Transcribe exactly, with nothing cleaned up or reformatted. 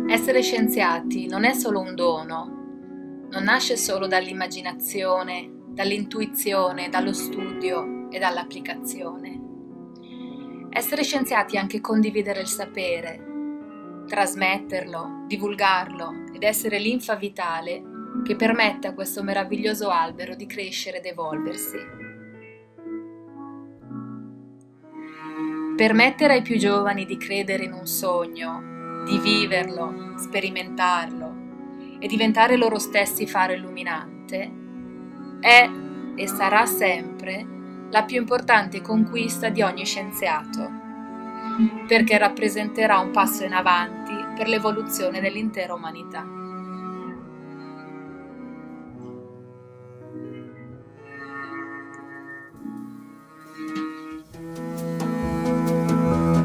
Essere scienziati non è solo un dono, non nasce solo dall'immaginazione, dall'intuizione, dallo studio e dall'applicazione. Essere scienziati è anche condividere il sapere, trasmetterlo, divulgarlo ed essere linfa vitale che permette a questo meraviglioso albero di crescere ed evolversi. Permettere ai più giovani di credere in un sogno, di viverlo, sperimentarlo e diventare loro stessi faro illuminante è e sarà sempre la più importante conquista di ogni scienziato, perché rappresenterà un passo in avanti per l'evoluzione dell'intera umanità.